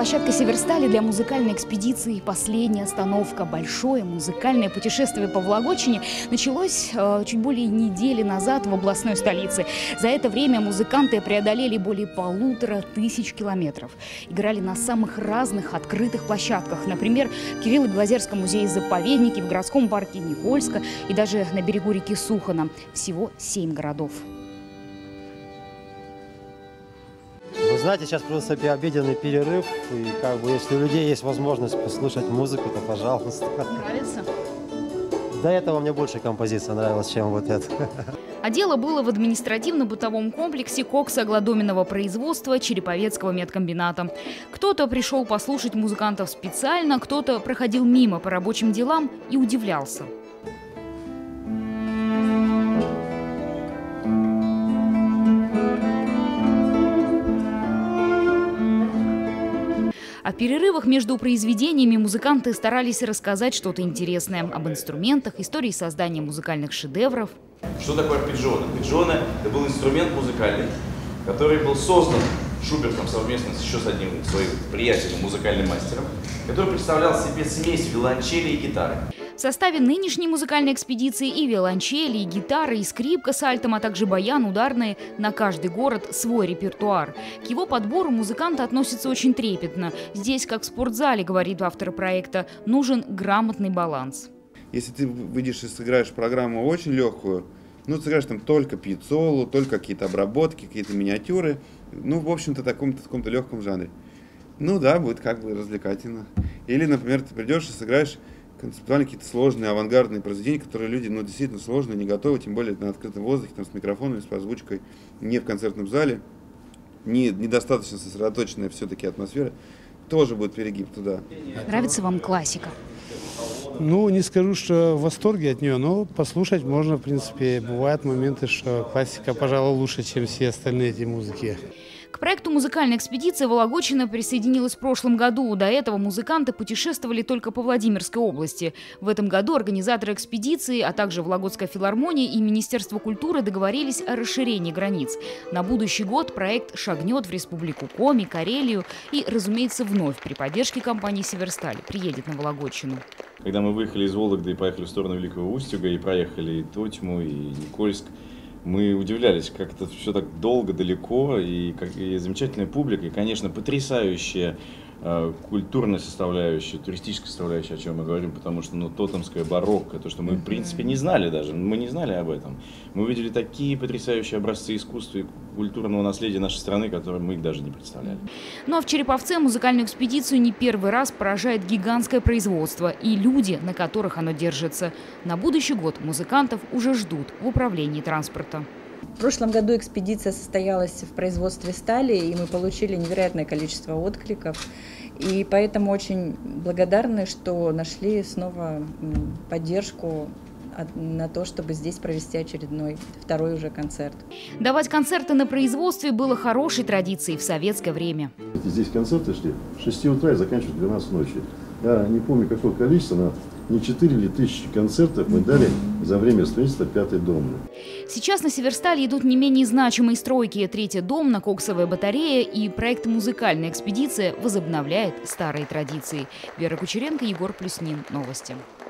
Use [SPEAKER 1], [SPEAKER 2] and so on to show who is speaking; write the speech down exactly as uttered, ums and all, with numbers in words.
[SPEAKER 1] площадка Северстали для музыкальной экспедиции «Последняя остановка». Большое музыкальное путешествие по Вологодчине началось э, чуть более недели назад в областной столице. За это время музыканты преодолели более полутора тысяч километров. Играли на самых разных открытых площадках. Например, в Кирилло-Белозерском музее-заповеднике, в городском парке Никольска и даже на берегу реки Сухана. Всего семь городов.
[SPEAKER 2] Вы знаете, сейчас просто обеденный перерыв, и как бы если у людей есть возможность послушать музыку, то пожалуйста.
[SPEAKER 1] Нравится?
[SPEAKER 2] До этого мне больше композиция нравилась, чем вот это.
[SPEAKER 1] А дело было в административно-бытовом комплексе коксоглодоменного производства Череповецкого медкомбината. Кто-то пришел послушать музыкантов специально, кто-то проходил мимо по рабочим делам и удивлялся. А в перерывах между произведениями музыканты старались рассказать что-то интересное об инструментах, истории создания музыкальных шедевров.
[SPEAKER 3] Что такое арпеджионе? Арпеджионе – это был инструмент музыкальный, который был создан Шубертом совместно еще с одним своим приятелем, музыкальным мастером, который представлял себе смесь виолончели и гитары.
[SPEAKER 1] В составе нынешней музыкальной экспедиции и виолончели, и гитары, и скрипка с альтом, а также баян, ударные. На каждый город свой репертуар. К его подбору музыканты относятся очень трепетно. Здесь, как в спортзале, говорит автор проекта, нужен грамотный баланс.
[SPEAKER 4] Если ты выйдешь и сыграешь программу очень легкую, ну, сыграешь там только пьецолу, только какие-то обработки, какие-то миниатюры, ну, в общем-то, в таком-то таком-то легком жанре. Ну да, будет как бы развлекательно. Или, например, ты придешь и сыграешь концептуально какие-то сложные, авангардные произведения, которые люди, ну, действительно сложные, не готовы, тем более на открытом воздухе, там, с микрофонами, с озвучкой, не в концертном зале, не, недостаточно сосредоточенная все-таки атмосфера, тоже будет перегиб туда.
[SPEAKER 1] Нравится вам классика?
[SPEAKER 5] Ну, не скажу, что в восторге от нее, но послушать можно, в принципе. Бывают моменты, что классика, пожалуй, лучше, чем все остальные эти музыки.
[SPEAKER 1] К проекту музыкальной экспедиции Вологодчина присоединилась в прошлом году. До этого музыканты путешествовали только по Владимирской области. В этом году организаторы экспедиции, а также Вологодская филармония и Министерство культуры договорились о расширении границ. На будущий год проект шагнет в Республику Коми, Карелию и, разумеется, вновь при поддержке компании «Северсталь» приедет на Вологодчину.
[SPEAKER 3] Когда мы выехали из Вологды и поехали в сторону Великого Устюга, и проехали и Тотьму, и Никольск, мы удивлялись, как это все так долго, далеко, и, как, и замечательная публика, и, конечно, потрясающая э, культурная составляющая, туристическая составляющая, о чем мы говорим, потому что, ну, тотемское барокко, то, что мы, в принципе, не знали даже, мы не знали об этом. Мы увидели такие потрясающие образцы искусства и культурного наследия нашей страны, которые мы даже не представляли.
[SPEAKER 1] Ну а в Череповце музыкальную экспедицию не первый раз поражает гигантское производство и люди, на которых оно держится. На будущий год музыкантов уже ждут в управлении транспорта.
[SPEAKER 6] В прошлом году экспедиция состоялась в производстве стали, и мы получили невероятное количество откликов. И поэтому очень благодарны, что нашли снова поддержку на то, чтобы здесь провести очередной, второй уже концерт.
[SPEAKER 1] Давать концерты на производстве было хорошей традицией в советское время.
[SPEAKER 7] Здесь концерты шли с шести утра и заканчивают в двенадцать ночи. Я не помню, какое количество, но не четыре или тысячи концертов мы дали за время строительства пятой домны.
[SPEAKER 1] Сейчас на Северстале идут не менее значимые стройки. Третья домна, коксовая батарея и проект «Музыкальная экспедиция» возобновляет старые традиции. Вера Кучеренко, Егор Плюснин. Новости.